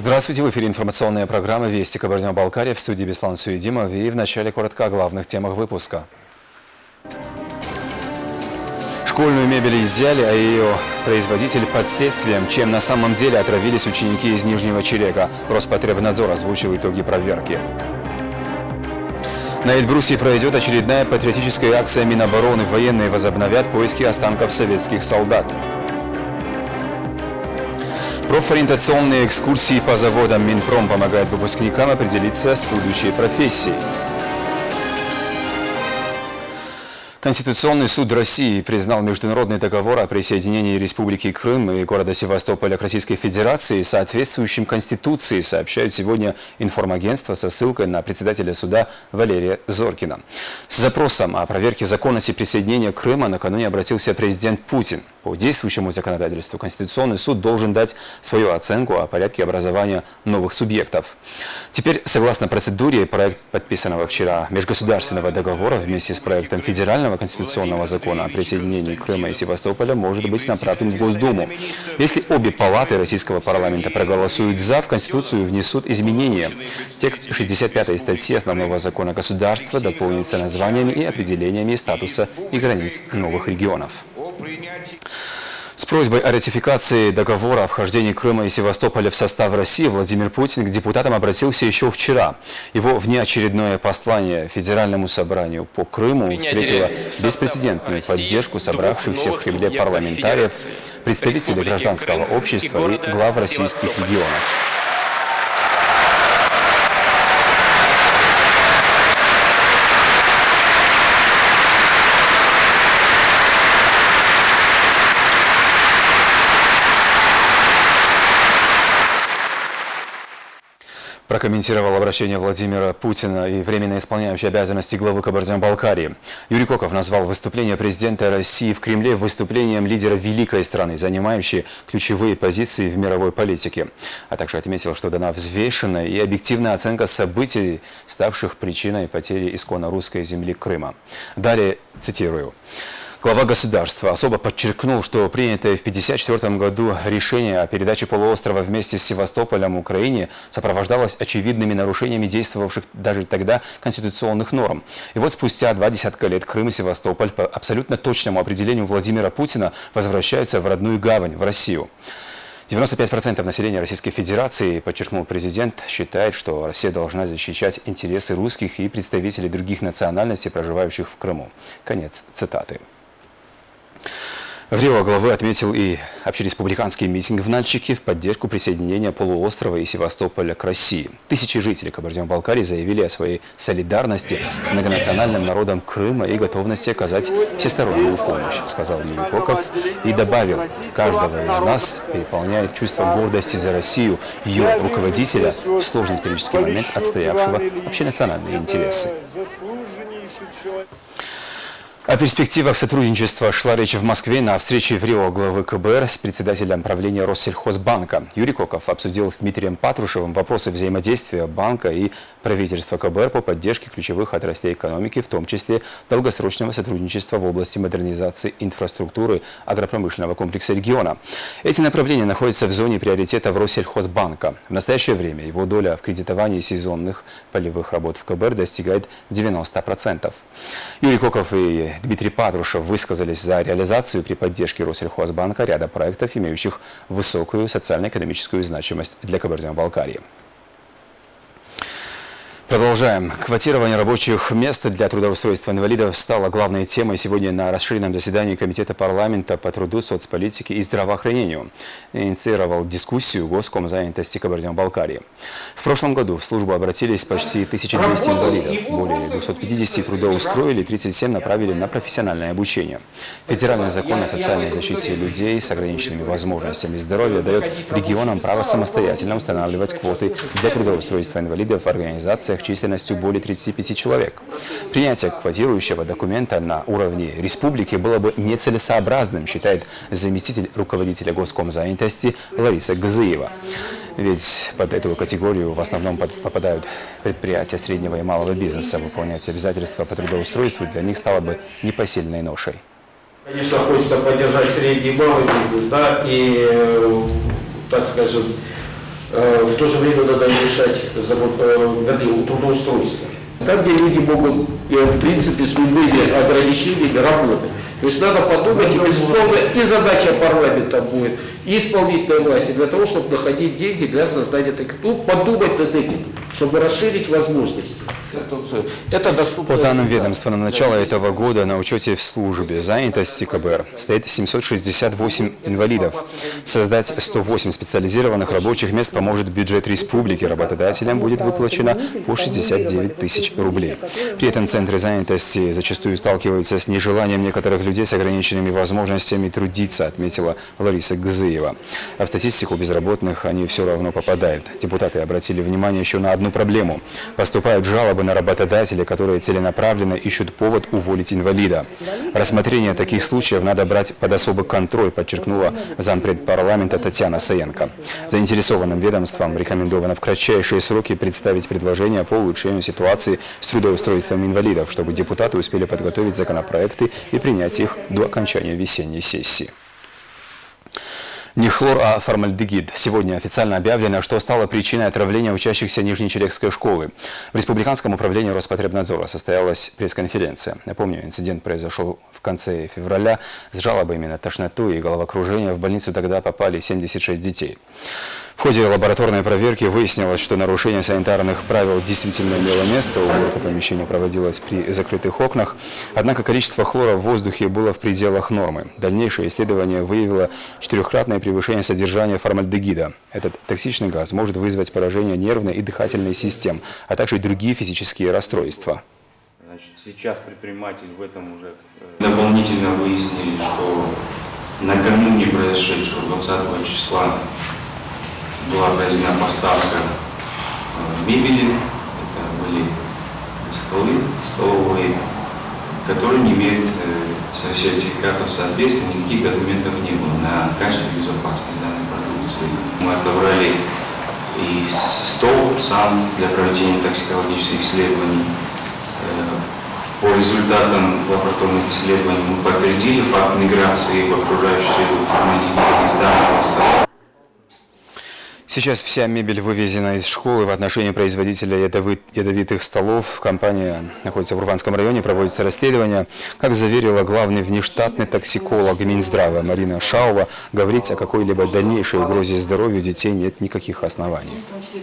Здравствуйте, в эфире информационная программа «Вести Кабардино-Балкария», в студии Беслан Суедимов, и в начале коротко о главных темах выпуска. Школьную мебель изъяли, а ее производитель под следствием, чем на самом деле отравились ученики из Нижнего Черека. Роспотребнадзор озвучил итоги проверки. На Эльбрусе пройдет очередная патриотическая акция Минобороны. Военные возобновят поиски останков советских солдат. Профориентационные экскурсии по заводам. Минпром помогает выпускникам определиться с будущей профессией. Конституционный суд России признал международный договор о присоединении Республики Крым и города Севастополя к Российской Федерации соответствующим Конституции, сообщают сегодня информагентство со ссылкой на председателя суда Валерия Зоркина. С запросом о проверке законности присоединения Крыма накануне обратился президент Путин. По действующему законодательству Конституционный суд должен дать свою оценку о порядке образования новых субъектов. Теперь, согласно процедуре, проект подписанного вчера межгосударственного договора вместе с проектом федерального конституционного закона о присоединении Крыма и Севастополя может быть направлен в Госдуму. Если обе палаты российского парламента проголосуют «за», в Конституцию внесут изменения. Текст 65-й статьи основного закона государства дополнится названиями и определениями статуса и границ новых регионов. С просьбой о ратификации договора о вхождении Крыма и Севастополя в состав России Владимир Путин к депутатам обратился еще вчера. Его внеочередное послание Федеральному собранию по Крыму встретило беспрецедентную поддержку собравшихся в Кремле парламентариев, представителей гражданского общества и глав российских регионов. Прокомментировал обращение Владимира Путина и временно исполняющий обязанности главы Кабардино-Балкарии. Юрий Коков назвал выступление президента России в Кремле выступлением лидера великой страны, занимающей ключевые позиции в мировой политике. А также отметил, что дана взвешенная и объективная оценка событий, ставших причиной потери исконно русской земли Крыма. Далее цитирую. Глава государства особо подчеркнул, что принятое в 1954 году решение о передаче полуострова вместе с Севастополем Украине сопровождалось очевидными нарушениями действовавших даже тогда конституционных норм. И вот спустя 20 лет Крым и Севастополь по абсолютно точному определению Владимира Путина возвращаются в родную гавань, в Россию. 95% населения Российской Федерации, подчеркнул президент, считает, что Россия должна защищать интересы русских и представителей других национальностей, проживающих в Крыму. Конец цитаты. В Рио главы отметил и общереспубликанский митинг в Нальчике в поддержку присоединения полуострова и Севастополя к России. Тысячи жителей Кабардино-Балкарии заявили о своей солидарности с многонациональным народом Крыма и готовности оказать всестороннюю помощь, сказал Юрий Коков и добавил, каждого из нас переполняет чувство гордости за Россию, ее руководителя, в сложный исторический момент отстоявшего общенациональные интересы. О перспективах сотрудничества шла речь в Москве на встрече в Рио главы КБР с председателем правления Россельхозбанка. Юрий Коков обсудил с Дмитрием Патрушевым вопросы взаимодействия банка и правительства КБР по поддержке ключевых отраслей экономики, в том числе долгосрочного сотрудничества в области модернизации инфраструктуры агропромышленного комплекса региона. Эти направления находятся в зоне приоритета в Россельхозбанка. В настоящее время его доля в кредитовании сезонных полевых работ в КБР достигает 90%. Юрий Коков и Дмитрий Патрушев высказались за реализацию при поддержке Россельхозбанка ряда проектов, имеющих высокую социально-экономическую значимость для Кабардино-Балкарии. Продолжаем. Квотирование рабочих мест для трудоустройства инвалидов стало главной темой сегодня на расширенном заседании Комитета парламента по труду, соцполитике и здравоохранению. Инициировал дискуссию Госкомзанятости Кабардино-Балкарии. В прошлом году в службу обратились почти 1200 инвалидов. Более 250 трудоустроили, 37 направили на профессиональное обучение. Федеральный закон о социальной защите людей с ограниченными возможностями здоровья дает регионам право самостоятельно устанавливать квоты для трудоустройства инвалидов в организациях численностью более 35 человек. Принятие квотирующего документа на уровне республики было бы нецелесообразным, считает заместитель руководителя Госкомзанятости Лариса Газыева. Ведь под эту категорию в основном попадают предприятия среднего и малого бизнеса. Выполнять обязательства по трудоустройству для них стало бы непосильной ношей. Конечно, хочется поддержать средний и малый бизнес, да, и, так скажем, в то же время надо решать трудоустройство. Там, где люди могут, в принципе, с любыми ограничениями работать. То есть надо подумать, и, безусловно, и задача парламента будет, и исполнительной власти, для того, чтобы находить деньги для создания таких, подумать над этим, чтобы расширить возможности. Это доступно. По данным ведомства, на начало этого года на учете в службе занятости КБР стоит 768 инвалидов. Создать 108 специализированных рабочих мест поможет бюджет республики. Работодателям будет выплачено по 69 тысяч рублей. При этом центры занятости зачастую сталкиваются с нежеланием некоторых людей с ограниченными возможностями трудиться, отметила Лариса Гзыева. А в статистику безработных они все равно попадают. Депутаты обратили внимание еще на одну проблему. Поступают жалобы на работодателей, которые целенаправленно ищут повод уволить инвалида. Рассмотрение таких случаев надо брать под особый контроль, подчеркнула зампред парламента Татьяна Саенко. Заинтересованным ведомствам рекомендовано в кратчайшие сроки представить предложения по улучшению ситуации с трудоустройством инвалидов, чтобы депутаты успели подготовить законопроекты и принять их до окончания весенней сессии. Не хлор, а формальдегид. Сегодня официально объявлено, что стало причиной отравления учащихся Нижнечерекской школы. В Республиканском управлении Роспотребнадзора состоялась пресс-конференция. Напомню, инцидент произошел в конце февраля. С жалобами на тошноту и головокружение в больницу тогда попали 76 детей. В ходе лабораторной проверки выяснилось, что нарушение санитарных правил действительно имело место. Уборка помещения проводилась при закрытых окнах. Однако количество хлора в воздухе было в пределах нормы. Дальнейшее исследование выявило 4-кратное превышение содержания формальдегида. Этот токсичный газ может вызвать поражение нервной и дыхательной систем, а также другие физические расстройства. Значит, сейчас предприниматель в этом уже дополнительно выяснили, что накануне произошедшего 20 числа была произведена поставка мебели, это были столы столовые, которые не имеют сертификатов соответствия, никаких документов не было на качество и безопасность данной продукции. Мы отобрали и стол сам для проведения токсикологических исследований. По результатам лабораторных исследований мы подтвердили факт миграции в окружающую среду формальдегида из данного стола. Сейчас вся мебель вывезена из школы. В отношении производителя ядовитых столов компания находится в Урванском районе, проводится расследование. Как заверила главный внештатный токсиколог Минздрава Марина Шаува, говорить о какой-либо дальнейшей угрозе здоровью детей нет никаких оснований.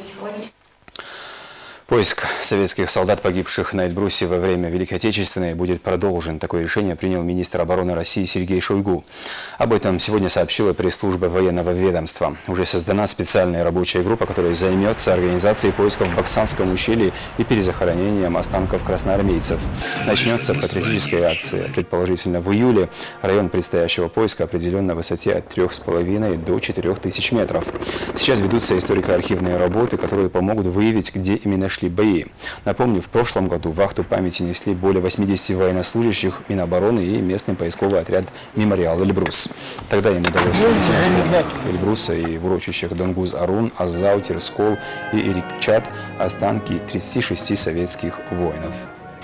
Поиск советских солдат, погибших на Эльбрусе во время Великой Отечественной, будет продолжен. Такое решение принял министр обороны России Сергей Шойгу. Об этом сегодня сообщила пресс-служба военного ведомства. Уже создана специальная рабочая группа, которая займется организацией поисков в Баксанском ущелье и перезахоронением останков красноармейцев. Начнется патриотическая акция. Предположительно, в июле. Район предстоящего поиска определен на высоте от 3,5 до 4000 метров. Сейчас ведутся историко-архивные работы, которые помогут выявить, где именно шли бои. Напомню, в прошлом году вахту памяти несли более 80 военнослужащих Минобороны и местный поисковый отряд «Мемориал Эльбрус». Тогда им удалось найти на склонах Эльбруса и в урочищах Донгуз-Арун, Аззау, Тирскол и Ирикчат останки 36 советских воинов.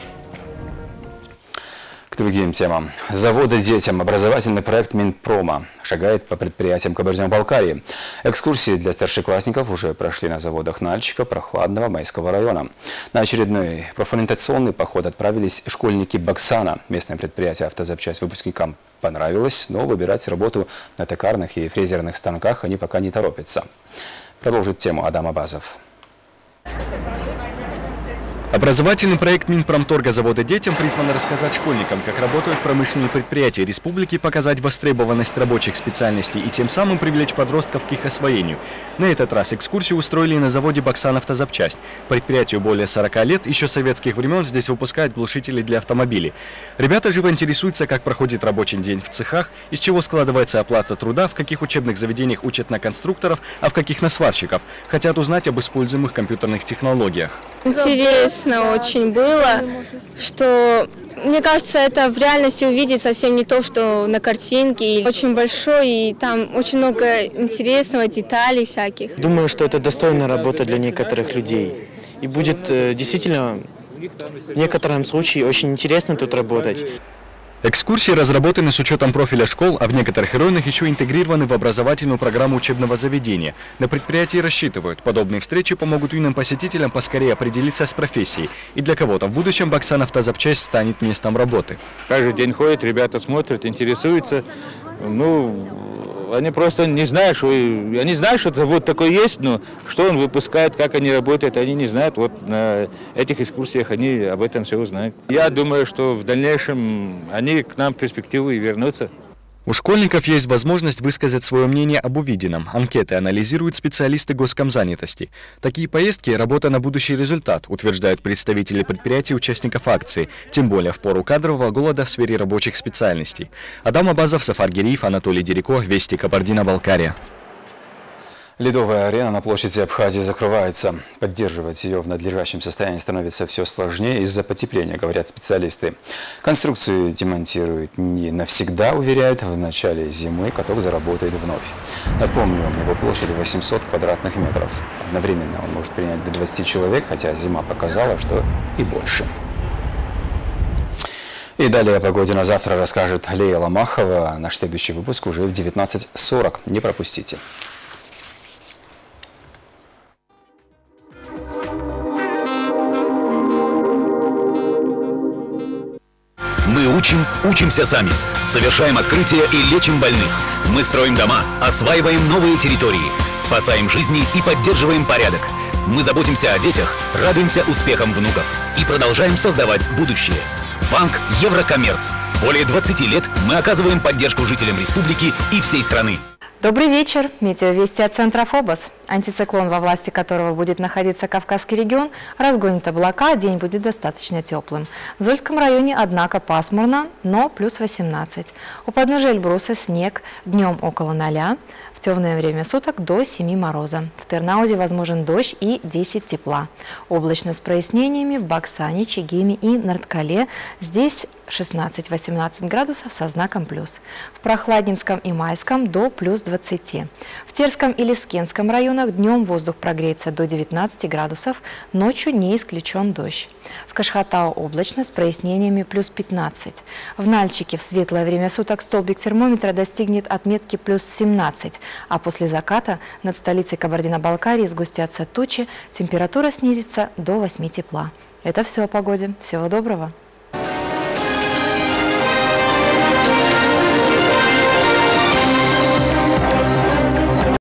К другим темам. Заводы детям. Образовательный проект Минпрома шагает по предприятиям Кабардино-Балкарии. Экскурсии для старшеклассников уже прошли на заводах Нальчика, Прохладного, Майского района. На очередной профориентационный поход отправились школьники Баксана. Местное предприятие «Автозапчасть» выпускникам понравилось, но выбирать работу на токарных и фрезерных станках они пока не торопятся. Продолжит тему Адам Абазов. Образовательный проект Минпромторга «Заводы детям» призван рассказать школьникам, как работают промышленные предприятия республики, показать востребованность рабочих специальностей и тем самым привлечь подростков к их освоению. На этот раз экскурсию устроили на заводе «Баксан Автозапчасть». Предприятию более 40 лет, еще с советских времен здесь выпускают глушители для автомобилей. Ребята живо интересуются, как проходит рабочий день в цехах, из чего складывается оплата труда, в каких учебных заведениях учат на конструкторов, а в каких на сварщиков. Хотят узнать об используемых компьютерных технологиях. Интересно очень было, что, мне кажется, это в реальности увидеть совсем не то, что на картинке. Очень большой, и там очень много интересного, деталей всяких. Думаю, что это достойная работа для некоторых людей. И будет действительно в некотором случае очень интересно тут работать. Экскурсии разработаны с учетом профиля школ, а в некоторых районах еще интегрированы в образовательную программу учебного заведения. На предприятии рассчитывают, подобные встречи помогут юным посетителям поскорее определиться с профессией. И для кого-то в будущем Баксан-Автозапчасть станет местом работы. Каждый день ходят, ребята смотрят, интересуются. Они просто не знают, что завод такой есть, но что он выпускает, как они работают, они не знают. Вот на этих экскурсиях они об этом все узнают. Я думаю, что в дальнейшем они к нам в перспективу и вернутся. У школьников есть возможность высказать свое мнение об увиденном. Анкеты анализируют специалисты госкомзанятости. Такие поездки – работа на будущий результат, утверждают представители предприятий участников акции, тем более в пору кадрового голода в сфере рабочих специальностей. Адам Абазов, Сафар Гириев, Анатолий Дереко, Вести, Кабардино-Балкария. Ледовая арена на площади Абхазии закрывается. Поддерживать ее в надлежащем состоянии становится все сложнее из-за потепления, говорят специалисты. Конструкцию демонтируют не навсегда, уверяют, в начале зимы каток заработает вновь. Напомню, его площадь 800 квадратных метров. Одновременно он может принять до 20 человек, хотя зима показала, что и больше. И далее о погоде на завтра расскажет Лея Ломахова. Наш следующий выпуск уже в 19:40. Не пропустите. Мы учимся сами, совершаем открытия и лечим больных. Мы строим дома, осваиваем новые территории, спасаем жизни и поддерживаем порядок. Мы заботимся о детях, радуемся успехам внуков и продолжаем создавать будущее. Банк Еврокоммерц. Более 20 лет мы оказываем поддержку жителям республики и всей страны. Добрый вечер. Метеовести от центра ФОБОС. Антициклон, во власти которого будет находиться Кавказский регион, разгонит облака, день будет достаточно теплым. В Зольском районе, однако, пасмурно, но плюс 18. У подножия Эльбруса снег, днем около 0, в темное время суток до 7 мороза. В Тернаузе возможен дождь и 10 тепла. Облачно с прояснениями в Баксане, Чегеме и Нарткале. Здесь 16-18 градусов со знаком плюс. В Прохладнинском и Майском до плюс 20. В Терском и Лискенском районах днем воздух прогреется до 19 градусов, ночью не исключен дождь. В Кашхатау облачно с прояснениями плюс 15. В Нальчике в светлое время суток столбик термометра достигнет отметки плюс 17, а после заката над столицей Кабардино-Балкарии сгустятся тучи, температура снизится до 8 тепла. Это все о погоде. Всего доброго!